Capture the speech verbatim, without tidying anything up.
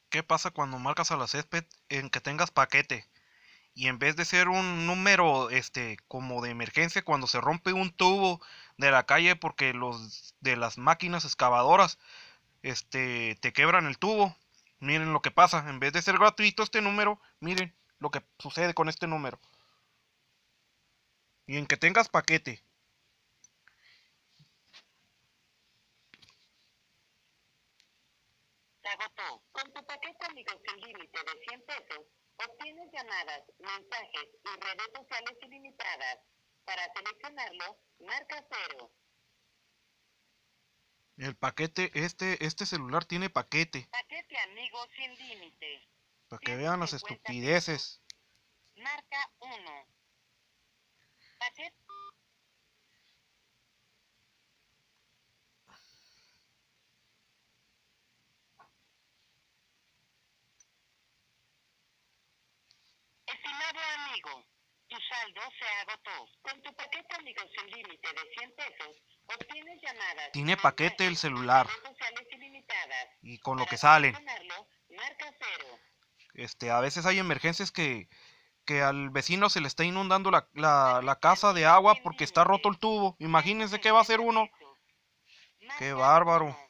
¿Qué pasa cuando marcas a la césped en que tengas paquete? Y en vez de ser un número este como de emergencia cuando se rompe un tubo de la calle porque los de las máquinas excavadoras este te quebran el tubo. Miren lo que pasa, en vez de ser gratuito este número, miren lo que sucede con este número. Y en que tengas paquete. Se agotó. Con tu paquete Amigos sin Límite de cien pesos, obtienes llamadas, mensajes y redes sociales ilimitadas. Para seleccionarlo, marca cero. El paquete, este, este celular tiene paquete. Paquete Amigos sin Límite. Para que ciento vean las cincuenta pesos. estupideces. Marca uno. Paquete. Estimado amigo, tu saldo se agotó. Con tu paquete Amigos sin Límite de cien pesos, obtienes llamadas, Tiene paquete el mensajes y celular. redes sociales ilimitadas. Y con lo Para que salen. seleccionarlo, marca cero. Este, a veces hay emergencias que, que al vecino se le está inundando la, la, la casa de agua porque está roto el tubo. Imagínense qué va a hacer uno. Qué bárbaro.